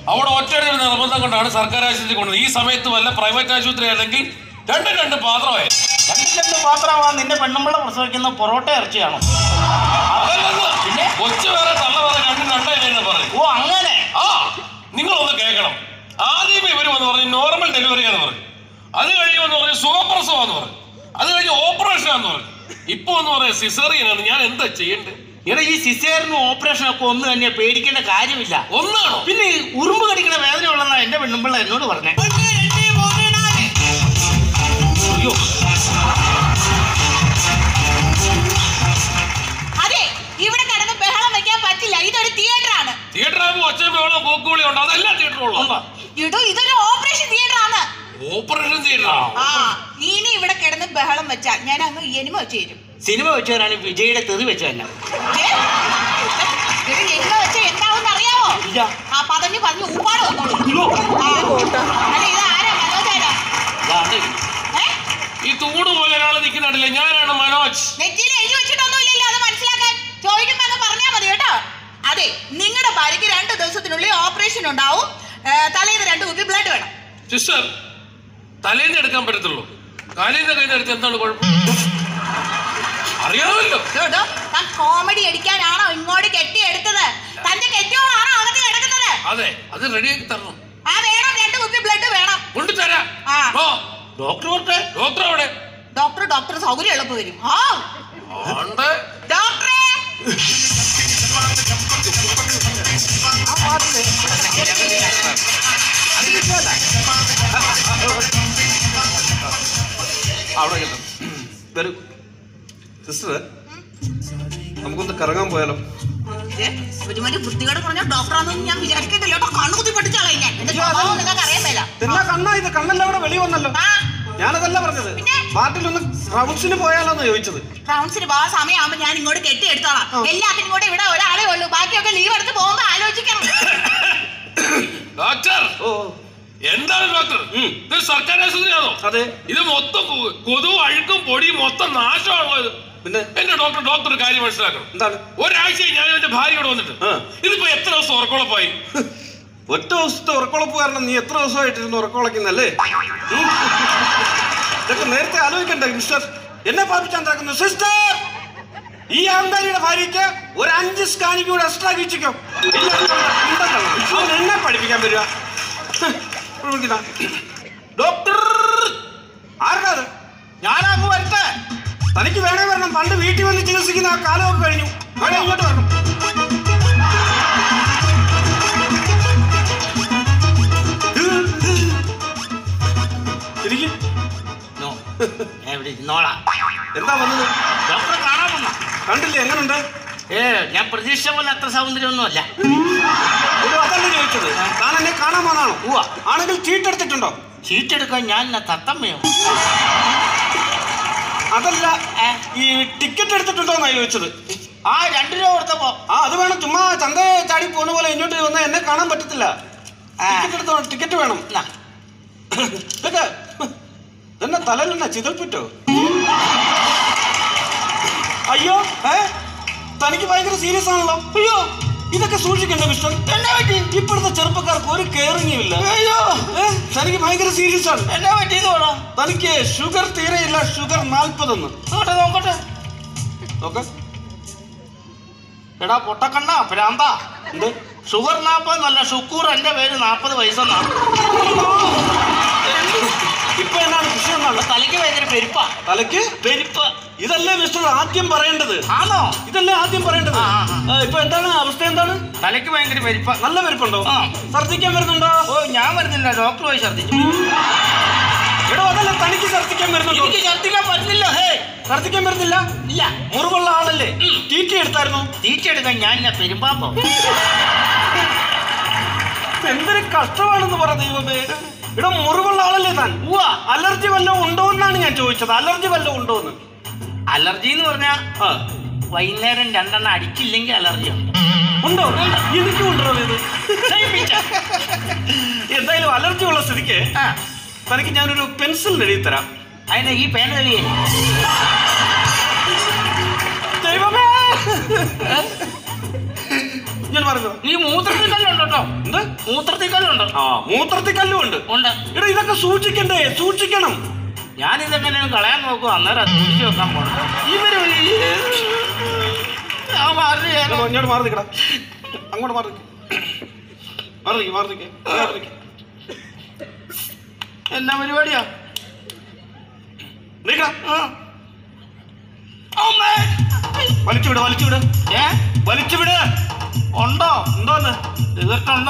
അവിടെ ഒറ്റയൊരു നിർബന്ധം കൊണ്ടാണ് സർക്കാർ ആശുപത്രി കൊണ്ടത്. ഈ സമയത്ത് വല്ല പ്രൈവറ്റ് ആശുപത്രി അല്ലെങ്കിൽ രണ്ട് പാത്രമായി. രണ്ട് പാത്രമാ നിന്റെ പെണ്ണുമ്പിള്ള പ്രസവിക്കുന്ന പൊറോട്ട ഇറച്ചിയാണോ? പിന്നെ കൊച്ചു വേറെ തള്ള വേറെ രണ്ടായില്ലെന്ന് പറയും. ഓ അങ്ങനെ. നിങ്ങളൊന്ന് കേൾക്കണം. ആദ്യമേ ഇവർ വന്ന് പറഞ്ഞു നോർമൽ ഡെലിവറിയാന്ന് പറഞ്ഞു. അത് കഴിഞ്ഞ് വന്ന് പറഞ്ഞു സുഖപ്രസവമാന്ന് പറഞ്ഞു. അത് കഴിഞ്ഞ് ഓപ്പറേഷനാന്ന് പറഞ്ഞു. ഇപ്പൊ എന്ന് പറയാം സിസേറിയനാണ്. ഞാൻ എന്താ ചെയ്യണ്ടേ? ഇവിടെ ഈ സിസേറിനും ഓപ്പറേഷനും ഒക്കെ ഒന്നും തന്നെ പേടിക്കേണ്ട കാര്യമില്ല. ഒന്നാണോ? പിന്നെ ഉറുമ്പ് കടിക്കുന്ന വേദന ഉള്ളതെന്നാ എന്റെ പെണ്ണുമ്പിള്ള എന്നോട് പറഞ്ഞേ. അയ്യോ അതെ, ഇവിടെ കിടന്ന് ബഹളം വെക്കാൻ പറ്റില്ല. ഇതൊരു തിയേറ്റർ ആണ്. തിയേറ്റർ ആകുമ്പോൾ ഒച്ച ബഹളം കോക്കുവിളി ഉണ്ട്. അതെല്ലാം തിയേറ്ററുള്ളൂ. ഇതൊരു ഓപ്പറേഷൻ തിയേറ്റർ ആണ്. Operation theatre. നീ ഇവിടെ കിടന്ന് ബഹളം വെച്ചാ ഞാൻ അങ്ങ് എനിമ വെച്ച് തരും. സിനിമ വെച്ചവരാണ് വിജയുടെ തെറി വെച്ച തന്നെ. എനിമ വെച്ച എന്താവെന്ന് അറിയാമോ? പറഞ്ഞു ഉപ്പാട് വന്നോളൂ. അല്ല ഇത് ആരാ? മനോജാരാ? ഈ തൂണ് പോലെ ഒരാള് നിൽക്കുന്നുണ്ടല്ലേ, ഞാനാണ് മനോജ്. നെറ്റിയിൽ എഴുതി വെച്ചിട്ടൊന്നുമില്ലല്ലോ, അത് മനസ്സിലാക്കാൻ ചോദിക്കുമ്പോ അത് പറഞ്ഞാൽ മതി കേട്ടോ. അതെ, നിങ്ങളുടെ ഭാര്യയ്ക്ക് 2 ദിവസത്തിനുള്ളിൽ ഓപ്പറേഷൻ ഉണ്ടാവും. തലേന്ന് 2 കുപ്പി ബ്ലഡ് വേണം. സിസ്റ്റർ, തലേന്ന് എടുക്കാൻ പറ്റത്തുള്ളൂ. കാലേന്ന് കഴിഞ്ഞ എടുത്ത് എന്താണ് കുഴപ്പം? അറിയാമല്ലോ. താൻ കോമഡി അടിക്കാനാണോ ഇങ്ങോട്ട് കെട്ടിയെടുത്തത്? തന്റെ കെട്ടിയോളാണോ അകത്ത് കിടക്കുന്നത്? അതെ, അത് റെഡിയാക്കി തരണം. വേണം, 2 കുപ്പി ബ്ലഡ് വേണം. കൊണ്ടുതരാം. ഡോക്ടർ അവിടെ? ഡോക്ടർ സൗകര്യം എളുപ്പം വരും. ഡോക്ടറെ അവിടെ വരൂ സിസ്റ്റർ, നമുക്കൊന്ന് കറങ്ങാൻ പോയാലോ? ഒരുമാതിരി വൃത്തികേട് പറഞ്ഞ ഡോക്ടറാണെന്ന് ഞാൻ വിചാരിക്കത്തില്ല കേട്ടോ. കണ്ണുകുത്തി പഠിച്ചാളെ ഞാൻ. നിങ്ങൾക്ക് അറിയാമല്ല. എന്നാ കണ്ണാ ഇത്? കണ്ണല്ല അവിടെ വെളി വന്നല്ലോ. ഞാനതല്ല പറഞ്ഞത്. പാർട്ടിലൊന്ന് റൗണ്ട്സിന് പോയാലോന്ന് ചോദിച്ചത്. റൗണ്ട്സിന് പോകാൻ സമയമാകുമ്പോ ഞാൻ ഇങ്ങോട്ട് കെട്ടിയെടുത്തോളാം. എല്ലാത്തിനും കൂടെ ഇവിടെ ഒരാളേ ഉള്ളൂ. ബാക്കിയൊക്കെ ലീവ് എടുത്ത് പോകുമ്പോ ആലോചിക്കണം. ഡോക്ടർ, എന്താണ് ഡോക്ടർ? ഇത് സർക്കാർ ആശുപത്രിയാണോ? അതെ. ഇത് മൊത്തം കൊതുവും അഴുക്കും പൊടിയും മൊത്തം നാശമാണുള്ളത്. പിന്നെ എന്റെ ഡോക്ടർ കാര്യം മനസ്സിലാക്കണം. എന്താണ്? ഒരാഴ്ചയായി ഞാൻ എന്റെ ഭാര്യയോട് വന്നിട്ട്. ഇതിപ്പോ എത്ര ദിവസം ഉറക്കമുളപ്പായി? ഒറ്റ ദിവസത്തെ ഉറക്കമുളപ്പ് കാരണം നീ എത്ര ദിവസമായിട്ടിരുന്ന് ഉറക്കമുളക്കുന്നല്ലേ? ഇതൊക്കെ നേരത്തെ ആലോചിക്കണ്ടേ മിസ്റ്റർ? എന്നെ പാപിച്ചാണ്ടാക്കുന്നു. സിസ്റ്റർ, ഈ ആന്താരിയുടെ ഭാര്യയ്ക്ക് ഒരു 5 സ്കാനിങ് കൂടെ എക്സ്ട്രാ വീക്ഷിക്കോ. അവൻ എന്നെ പഠിപ്പിക്കാൻ വരിക. ഡോക്ടർ ആർക്കാത്? ഞാനങ്ങ് വരട്ടെ. തനിക്ക് വേണേ വരണം. പണ്ട് വീട്ടിൽ വന്ന് ചികിത്സിക്കുന്ന ആ കാലമൊക്കെ കഴിഞ്ഞു. വേണേ ഇങ്ങോട്ട് വരണം. എന്താ വന്നത്? ഡോക്ടറെ കാണാൻ വന്ന. കണ്ടില്ലേ? എങ്ങനുണ്ട്? ഞാൻ പ്രതീക്ഷ പോലെ അത്ര സൗന്ദര്യമൊന്നും അല്ല. അതല്ലേ ചോദിച്ചത്. താൻ എന്നെ കാണാൻ വന്നാണോ? ആണെങ്കിൽ ചീട്ടെടുത്തിട്ടുണ്ടോ? ചീട്ടെടുക്കാൻ ഞാൻ തത്തമ്മയോ? അതല്ല, ഈ ടിക്കറ്റ് എടുത്തിട്ടുണ്ടോ എന്നാ ചോദിച്ചത്. 2 രൂപ കൊടുത്തപ്പോ. അത് വേണം. ചുമ്മാ ചന്ത ചാടി പോകുന്ന പോലെ ഇങ്ങോട്ട് വന്നാൽ എന്നെ കാണാൻ പറ്റത്തില്ല. ടിക്കറ്റ് എടുത്തോ. ടിക്കറ്റ് വേണം. എന്നെ തലയിലെന്നാ ചിതൽപ്പിറ്റോ? അയ്യോ, തനിക്ക് ഭയങ്കര സീരിയസ് ആണല്ലോ. അയ്യോ, ഇതൊക്കെ സൂക്ഷിക്കണ്ട മിസ്റ്റർ. എന്നാ പറ്റി? ഇപ്പോഴത്തെ ചെറുപ്പക്കാർക്ക് ഒരു കെയറിംഗും ഇല്ല. അയ്യോ, തനിക്ക് ഭയങ്കര സീരിയസ് ആണ്. എന്നാ പറ്റിയെന്ന് വേണം. തനിക്ക് ഷുഗർ തീരെയില്ല. ഷുഗർ 40. നോക്കട്ടെ. എടാ പൊട്ടക്കണ്ണ ഭ്രാന്ത. എന്ത് ഷുഗർ 40 എന്നല്ല, ഷുക്കൂർ. എന്റെ പേര് 40 വയസ്സെന്നാണ്. ഇപ്പൊ എന്താണ് വിഷയം? എന്നാണ് തലയ്ക്ക് ഭയങ്കര പെരുപ്പാ. തലയ്ക്ക് പെരുപ്പ്? ഇതല്ലേ മിസ്റ്റർ ആദ്യം പറയേണ്ടത്? ആണോ? ഇതല്ലേ ആദ്യം പറയേണ്ടത്? ഇപ്പൊ എന്താണ് അവസ്ഥ? എന്താണ്? തലയ്ക്ക് ഭയങ്കര പെരുപ്പ. നല്ല പെരുപ്പുണ്ടോ? ഛർദ്ദിക്കാൻ വരുന്നുണ്ടോ? ഞാൻ വരുന്നില്ല. ഡോക്ടർ പോയി ഛർദ്ദിച്ചു. എടോ, അതല്ല, തനിക്ക് ഛർദ്ദിക്കാൻ വരുന്നുണ്ടോ? എനിക്ക് ഛർദ്ദിക്കാൻ പറ്റുന്നില്ല. ഛർദ്ദിക്കാൻ വരുന്നില്ല? ഇല്ല. മുറിവുള്ള ആളല്ലേ? തീറ്റ എടുത്തായിരുന്നു? തീറ്റ എടുക്കാൻ ഞാൻ പെരുമ്പാമ്പോ. എന്തൊരു കഷ്ടമാണെന്ന് പറ ദൈവമേ. ഇവിടെ മുറിവുള്ള ആളല്ലേ താൻ? അലർജി വല്ലതും ഉണ്ടോ എന്നാണ് ഞാൻ ചോദിച്ചത്. അലർജി വല്ലതും ഉണ്ടോന്ന്? അലർജി എന്ന് പറഞ്ഞാ വൈകുന്നേരം 2 എണ്ണം അടിച്ചില്ലെങ്കിൽ അലർജി ഉണ്ട്. ഉണ്ടോ? എനിക്കും ഉണ്ടോ ഇത്? എന്തായാലും അലർജി ഉള്ള സ്ഥിതിക്ക് തനിക്ക് ഞാനൊരു പെൻസിൽ എഴുതി തരാം. അതിന് ഈ പേന തെളിയേ? ദൈവമേ, ഞാൻ പറഞ്ഞു. ഈ മൂത്രത്തിൽ തന്നെ ഉണ്ടോ? കേട്ടോ. എന്ത്? മൂത്രത്തിൽ കല്ലുണ്ട്. ആ, മൂത്രത്തിൽ കല്ലുണ്ട്. ഉണ്ട്. എടാ ഇതൊക്കെ സൂക്ഷിക്കണ്ടേ? സൂക്ഷിക്കണം. ഞാനിതെങ്ങനെയും കളയാൻ നോക്കും, അന്നേരം അത് സൂക്ഷിച്ച് വെക്കാൻ പോകണം. ഇവര് ഇങ്ങോട്ട് മാറി നിൽക്കടാ. അങ്ങോട്ട് മാറി എന്നാ പരിപാടിയാ? വലിച്ചുവിട്. വലിച്ചുവിട്. ഉണ്ടോ? എന്തോന്ന് തീർത്തുണ്ടോ?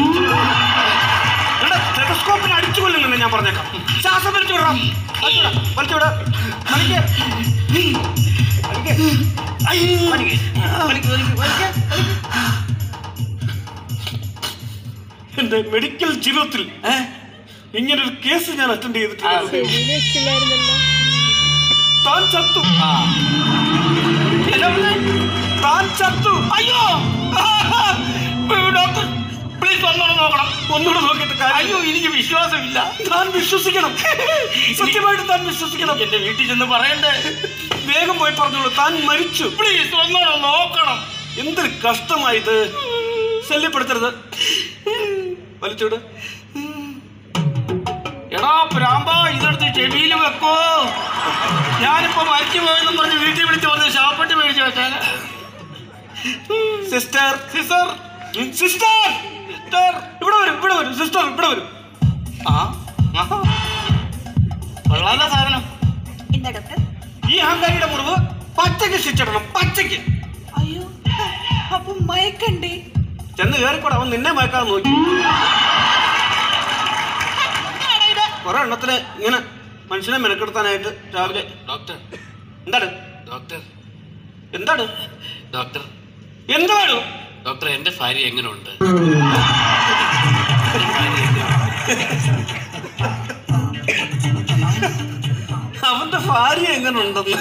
ടെലസ്കോപ്പിന് അടിച്ചു കൊല്ലുന്നുണ്ട് ഞാൻ പറഞ്ഞേക്കാം. ശ്വാസം വലിച്ചുവിടാം. വലിച്ചുവിട. എന്റെ മെഡിക്കൽ ജീവിതത്തിൽ ഇങ്ങനൊരു കേസ് ഞാൻ അറ്റൻഡ് ചെയ്തിട്ടില്ല. താൻ ചത്തു. താൻ ചത്തു. അയ്യോ ഡോക്ടർ പ്ലീസ് നോക്കണം. ഒന്നുകൂടെ നോക്കിയിട്ട് കാര്യം. അയ്യോ എനിക്ക് വിശ്വാസമില്ല. താൻ വിശ്വസിക്കണം. സത്യമായിട്ട് താൻ വിശ്വസിക്കണം. എന്റെ വീട്ടിൽ ചെന്ന് പറയണ്ടേ? വേഗം പോയി പറഞ്ഞോളൂ. താൻ മരിച്ചു. പ്ലീസ് ഒന്നുകൂടെ നോക്കണം. എന്തൊരു കഷ്ടമായത്. ശല്യപ്പെടുത്തരുത്. വലിച്ചോട്. എടാ പ്രാമ്പ, ഇതെടുത്ത് ചെവിയിൽ വെക്കോ. ഞാനിപ്പോ മരിച്ചു പോയെന്നും പറഞ്ഞ് വീട്ടിൽ വിളിച്ച് വന്ന് ഷാപ്പട്ടി മേടിച്ചു വെച്ചാൽ. സിസ്റ്റർ ഇവിടെ വരും. സിസ്റ്റർ ഇവിടെ വരും. കൊള്ളാത്ത സാധനം. എന്താ ഡോക്ടർ? ഈ അഹങ്കാരിയുടെ മുറിവ് പച്ചയ്ക്ക് ശിച്ചിടണം. പച്ചയ്ക്ക്. അയ്യോ, അപ്പൊ മയക്കണ്ടേ? ചെന്ന് കയറിക്കൂടെ. അവൻ നിന്നെ മയക്കാതെ നോക്കി. കുറെ എണ്ണത്തിന് ഇങ്ങനെ മനുഷ്യനെ മെനക്കെടുത്താനായിട്ട് രാവിലെ. ഡോക്ടർ എന്താണ് ഡോക്ടർ എന്താണ് ഡോക്ടർ എന്താണ് ഡോക്ടർ എന്റെ ഭാര്യ എങ്ങനെയുണ്ട്? അവന്റെ ഭാര്യ എങ്ങനെയുണ്ടെന്ന്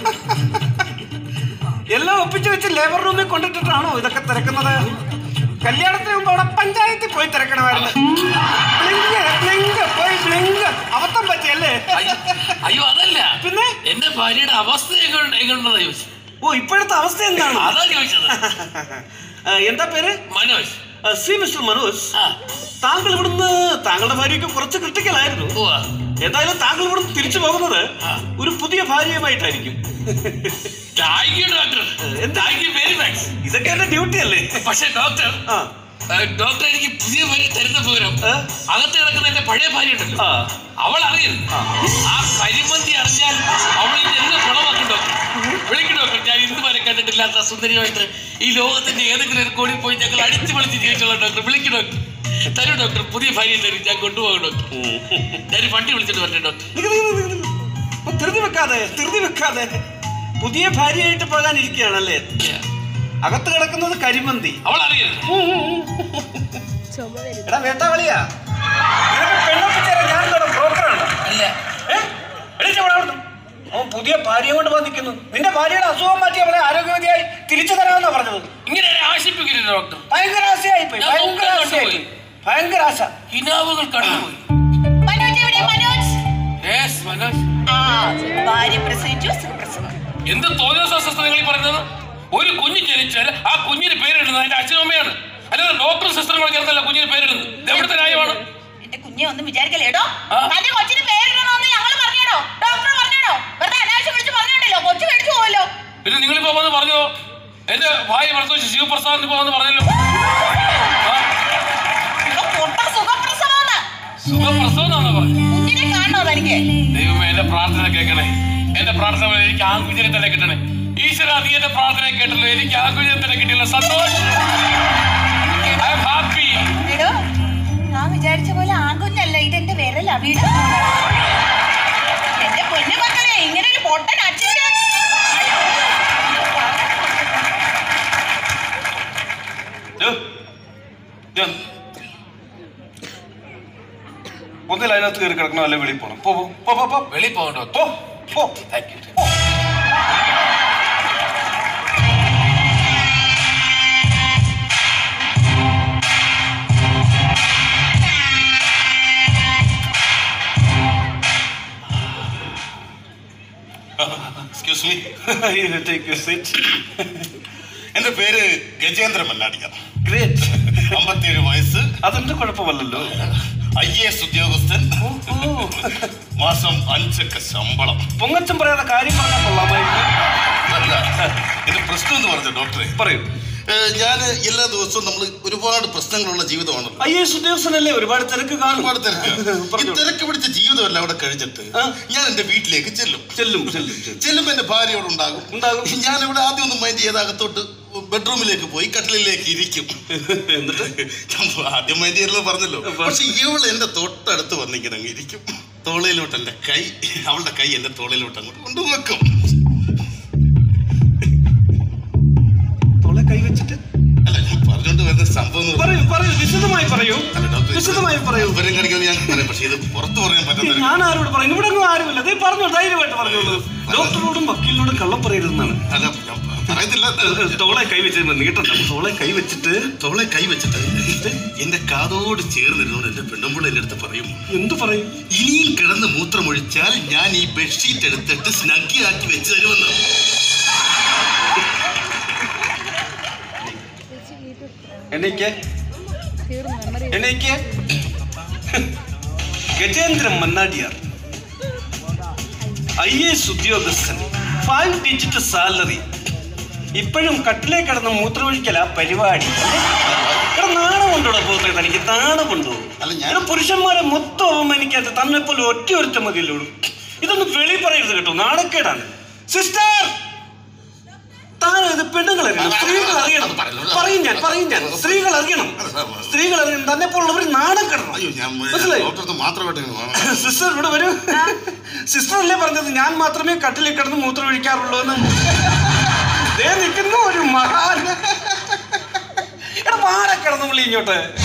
എല്ലാം ഒപ്പിച്ചു വെച്ച് ലേബർ റൂമിൽ കൊണ്ടിട്ടിട്ടാണോ ഇതൊക്കെ തിരക്കുന്നത്? കല്യാണത്തിന് മുമ്പ് അവിടെ പഞ്ചായത്തിൽ പോയി തിരക്കണമായിരുന്നു. അബദ്ധം പറ്റിയല്ലേ? അയ്യോ അതല്ല, പിന്നെ എന്റെ ഭാര്യയുടെ അവസ്ഥ എങ്ങനെയുണ്ടെന്നാ ചോദിച്ചു. ഓ, ഇപ്പോഴത്തെ അവസ്ഥ എന്താണ്? അതാ ചോദിച്ചത്. എന്താ പേര്? മനോജ്. സി മിസ്റ്റർ മനോജ്, താങ്കൾ ഇവിടുന്ന് താങ്കളുടെ ഭാര്യയ്ക്ക് കുറച്ച് ക്രിട്ടിക്കലായിരുന്നു. എന്തായാലും താങ്കൾ ഇവിടുന്ന് തിരിച്ചു പോകുന്നത് ഒരു പുതിയ ഭാര്യയുമായിട്ടായിരിക്കും. ഇതൊക്കെ എന്റെ ഡ്യൂട്ടി അല്ലേ? പക്ഷെ ഡോക്ടർ എനിക്ക് പുതിയ ഭാര്യ തരുന്ന പകരം അകത്ത് കിടക്കുന്ന എന്റെ പഴയ ഭാര്യ ഉണ്ടല്ലോ, അവൾ അറിയരുത്. ആ കരിമന്തി അറിഞ്ഞാൽ അവൾ എന്നെ കുളമാക്കും ഡോക്ടർ. വിളിക്കും ഡോക്ടർ. ഞാൻ ഇന്ന് വരെ കണ്ടിട്ടില്ലാത്ത സുന്ദരിയായിട്ട് ഈ ലോകത്തിന്റെ ഏതെങ്കിലും ഒരു കോണിൽ പോയി ഞങ്ങൾ അടിച്ചു പൊളിച്ച് ജീവിച്ചുള്ള ഡോക്ടർ. വിളിക്കും ഡോക്ടർ. തരൂ ഡോക്ടർ, പുതിയ ഭാര്യ തരും. ഞാൻ കൊണ്ടുപോകും ഡോക്ടർ. ഞാൻ വണ്ടി വിളിച്ചിട്ട് വരട്ടെ ഡോക്ടർ? ധൃതി വെക്കാതെ പുതിയ ഭാര്യയായിട്ട് പോകാനിരിക്കുകയാണല്ലേ? അകത്ത് കിടക്കുന്നത് കരിമന്തി. അവൾ അറിയരുത്. എടാ വേട്ടാവളിയാ, ഞാൻ ബ്രോക്കറാണ്. അല്ല, അവൻ പുതിയ ഭാര്യ കൊണ്ട് വന്നിരിക്കുന്നു. നിന്റെ ഭാര്യയുടെ അസുഖം മാറ്റി അവളെ ആരോഗ്യവതിയായി തിരിച്ചു തരാമെന്നാ പറഞ്ഞത്. ഇങ്ങനെ ആശിപ്പിക്കരുത് ഡോക്ടർ. ഭയങ്കര ആശയായി പോയി. ഭയങ്കര ആശ. ഹിനാവുകൾ കണ്ടുപോയി. ഭാര്യ പ്രസവിച്ചു, സുഖപ്രസവം. എന്ത് തോന്നിയ നിങ്ങൾ പറയുന്നത്? ഒരു കുഞ്ഞ് ജനിച്ചാൽ ആ കുഞ്ഞിന് പേരിടുന്നത് അതിന്റെ അച്ഛനും അമ്മയാണ്, അല്ലാതെ ഡോക്ടറും സിസ്റ്ററും കൂടെ ചേർത്തല്ല കുഞ്ഞിന് പേരിടുന്നത്. എവിടുത്തെ ന്യായമാണ്? എന്റെ കുഞ്ഞെ ഒന്നും വിചാരിക്കല്ലേടോ. തന്റെ കൊച്ചിന് പേരിടണമെന്ന് ഞങ്ങൾ പറഞ്ഞോ, ഡോക്ടർ പറഞ്ഞോ? വെറുതെ അനാവശ്യം വിളിച്ച് പറഞ്ഞോണ്ടല്ലോ കൊച്ചു മേടിച്ചു പോവല്ലോ. പിന്നെ നിങ്ങളിപ്പോ വന്ന് പറഞ്ഞോ എന്റെ ഭാര്യ പ്രസവിച്ച് ശിവപ്രസാദിന് പോവാന്ന് പറഞ്ഞല്ലോ. സുഖപ്രസവം കുഞ്ഞിനെ കാണണോ തനിക്ക്? ദൈവമേ, എന്റെ പ്രാർത്ഥന കേൾക്കണേ. എന്റെ പ്രാർത്ഥന എനിക്ക് ആൺകുഞ്ഞിനെ തന്നെ കിട്ടണേ. ഈശ്വര, നീ എന്റെ പ്രാർത്ഥന കേട്ടല്ലോ. എനിക്ക് ആൺകുഞ്ഞിനെ തന്നെ കിട്ടിയല്ലോ. സന്തോഷം. I am happy. ഞാൻ വിചാരിച്ച പോലെ ആൺകുഞ്ഞല്ല, ഇതെന്റെ വിരലാ. വീട് എന്റെ പൊന്നു മക്കളെ, ഇങ്ങനെ ഒരു പൊട്ടൻ അച്ഛൻ ഒന്നിൽ അതിനകത്ത് കയറി കിടക്കണം, അല്ലെ വെളിയിൽ പോകണം. വെളിയിൽ പോകണ്ടോ? Thank you. Excuse me. Take a seat. എന്റെ പേര് ഗജേന്ദ്ര മല്ലാടിയാണ്. ഗ്രേറ്റ്. 57 വയസ്സ്. അതെന്റെ കുഴപ്പമല്ലല്ലോ. IAS ഉദ്യോഗസ്ഥൻ. മാസം 5 ശമ്പളം. പൊങ്ങച്ചം പറയാതെ കാര്യം പറഞ്ഞാൽ കൊള്ളാമായിരുന്നു. ഇത് പ്രശ്നം എന്ന് പറഞ്ഞ ഡോക്ടറെ പറയൂ. ഞാൻ എല്ലാ ദിവസവും നമ്മൾ ഒരുപാട് പ്രശ്നങ്ങളുള്ള ജീവിതമാണ്. IAS ഉദ്യോഗസ്ഥനല്ലേ, ഒരുപാട് തിരക്ക് കാണും. ഒരുപാട് തിരക്ക്. ഈ തിരക്ക് പിടിച്ച ജീവിതമല്ല അവിടെ കഴിഞ്ഞിട്ട് ഞാൻ എന്റെ വീട്ടിലേക്ക് ചെല്ലുമ്പോ എന്റെ ഭാര്യയോട് ഉണ്ടാകും. ഞാൻ ഇവിടെ ആദ്യം ഒന്നും മൈൻഡ് ചെയ്ത് അകത്തോട്ട് ബെഡ്റൂമിലേക്ക് പോയി കട്ടിലേക്ക് ഇരിക്കും. എന്നിട്ട് ആദ്യം മൈൻഡ് ചെയ്തത് പറഞ്ഞല്ലോ. പക്ഷെ ഇവള് എന്റെ തൊട്ടടുത്ത് വന്നിങ്ങനെ അങ്ങ് ഇരിക്കും. തോളയിലോട്ട് എന്റെ കൈ, അവളുടെ കൈ എന്റെ തോളയിലോട്ട് അങ്ങോട്ട് കൊണ്ടുവെക്കും. കൈവച്ചിട്ട് അല്ല, ഞാൻ പറഞ്ഞോണ്ട് വരുന്ന സംഭവം വിശദമായി പറയൂ. വിവരം കാണിക്കാൻ ഞാൻ പറയാം. പക്ഷെ ഇത് പുറത്ത് പറയാൻ പറ്റുന്നില്ല. ഞാൻ ആരോട് പറയും? ഇവിടെ ഒന്നും ആരുമില്ല. പറഞ്ഞു, ധൈര്യമായിട്ട് പറഞ്ഞോളൂ. ഡോക്ടറോടും വക്കീലിനോടും കള്ളം പറയരുതെന്നാണ്. അല്ല, പറയത്തില്ല. തോളെ കൈവച്ചിട്ട് നീട്ടണ്ട. തോളെ കൈവച്ചിട്ട് എന്റെ കാതോട് ചേർന്നിരുന്നോണ്ട് എന്റെ പെണ്ണുമ്പോൾ എന്റെ അടുത്ത് പറയും. എന്തു പറയും? ഇനിയും കിടന്ന് മൂത്രമൊഴിച്ചാൽ ഞാൻ ഈ ബെഡ്ഷീറ്റ് എടുത്തിട്ട് സ്നഗ്ഗിയാക്കി വെച്ച് തരുമെന്ന്. എനിക്ക് ഗജേന്ദ്രൻ മന്നാടിയാർ, IAS ഉദ്യോഗസ്ഥൻ, 5 ഡിജിറ്റ് സാലറി. ഇപ്പോഴും കട്ടിലേ കിടന്ന് മൂത്രമൊഴിക്കല പരിപാടി. നാണമുണ്ടോ പോകട്ടെ? തനിക്ക് നാണമുണ്ടോ? പുരുഷന്മാരെ മൊത്തം അവമാനിക്കാത്ത തന്നെ പോലെ ഒറ്റ മതിയല്ലോ. ഇതൊന്നും വെളി പറയരുത് കേട്ടോ, നാണക്കേടാണ്. സിസ്റ്റർ, താനത് പെണ്ണുങ്ങൾ അറിയണം, സ്ത്രീകൾ അറിയണം. പറയും ഞാൻ സ്ത്രീകൾ അറിയണം. തന്നെ പോലുള്ളവർ നാണം കിടണം. സിസ്റ്റർ ഇവിടെ വരൂ. സിസ്റ്റർ അല്ലേ പറഞ്ഞത് ഞാൻ മാത്രമേ കട്ടിലിൽ കിടന്ന് മൂത്രം ഒഴിക്കാറുള്ളൂ എന്ന്? നിൽക്കുന്ന ഒരു മഹാൻ. എടാ, വാട കിടന്നു വിളി ഇങ്ങോട്ട്.